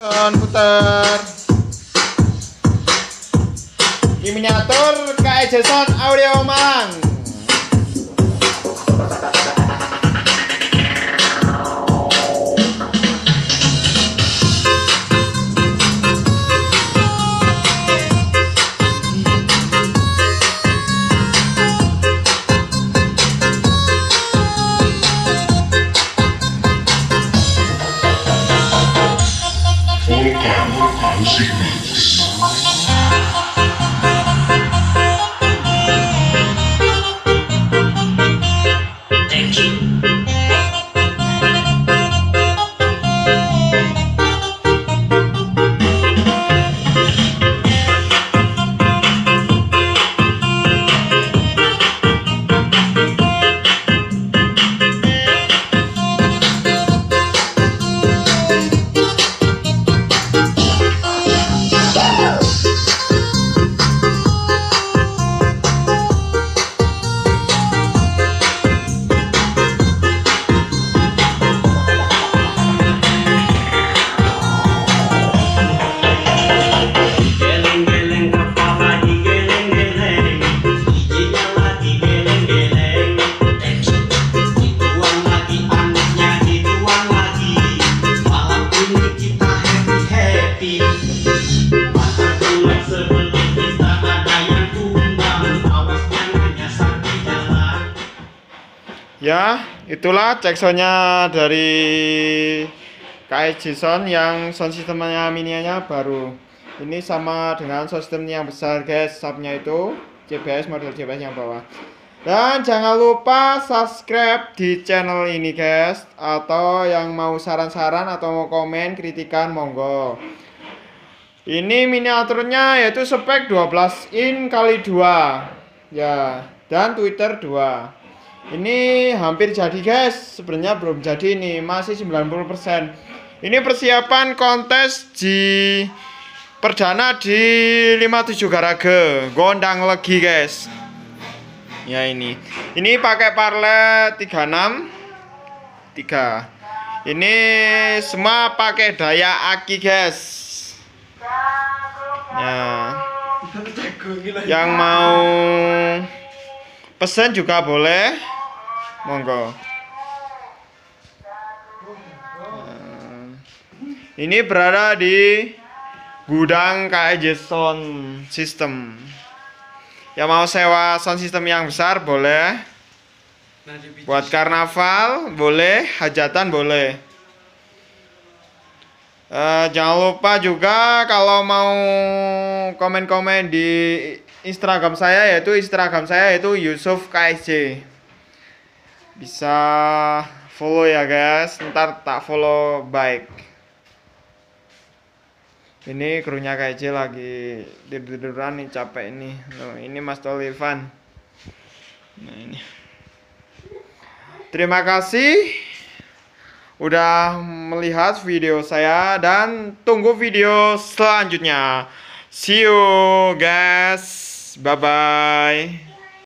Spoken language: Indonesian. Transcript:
Puter. Di miniatur kayak Jason Audio Mang. Ya, itulah cek soundnya dari KS Jason yang sound sistemnya mininya baru. Ini sama dengan sound system yang besar guys, subnya itu CBS, model CBS yang bawah. Dan jangan lupa subscribe di channel ini guys. Atau yang mau saran-saran atau mau komen, kritikan, monggo. Ini miniaturnya yaitu spek 12 in x 2 ya, dan Twitter 2. Ini hampir jadi guys, sebenarnya belum jadi, ini masih 90%. Ini persiapan kontes di perdana di 57 Garage Gondang Legi guys. Ya ini pakai parlet 36 3. Ini semua pakai daya aki guys. Ya, yang mau pesan juga boleh, monggo. Ini berada di gudang KS Jason System. Yang mau sewa sound system yang besar boleh, buat karnaval boleh, hajatan boleh. Jangan lupa juga kalau mau komen-komen di Instagram saya, yaitu Yusuf KSJ. Bisa follow ya guys, ntar tak follow baik. Ini krunya KSJ lagi tidur-tiduran nih, capek ini. Loh, ini Mas Tolivan. Nah ini. Terima kasih udah melihat video saya dan tunggu video selanjutnya. See you guys. Bye bye.